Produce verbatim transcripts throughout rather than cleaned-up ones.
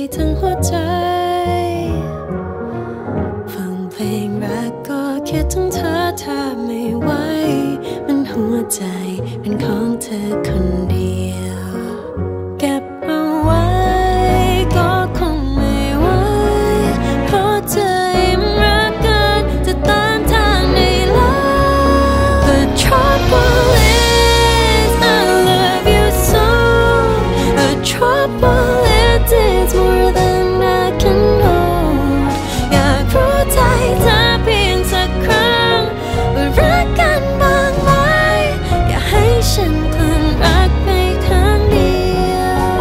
ทั้งหัวใจฟังเพลงรักก็คิดถึงเธอถ้าไม่ไหวมันหัวใจเป็นของเธอคนเดียวเก็บเอาไว้ก็คงไม่ไหวเพราะเธอยิ่งรักกันจะต้านทานได้แล้ว The trouble is I love you so The trouble is it's more than I can hold อยากรู้ใจเธอเพียงสักครั้งว่ารักกันบ้างไหมอย่าให้ฉันคลั่งรักไปทางเดียว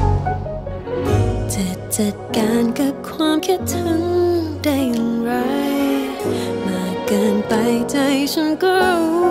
จะจัดการกับความคิดถึงได้อย่างไรมากเกินไปใจฉันก็รู้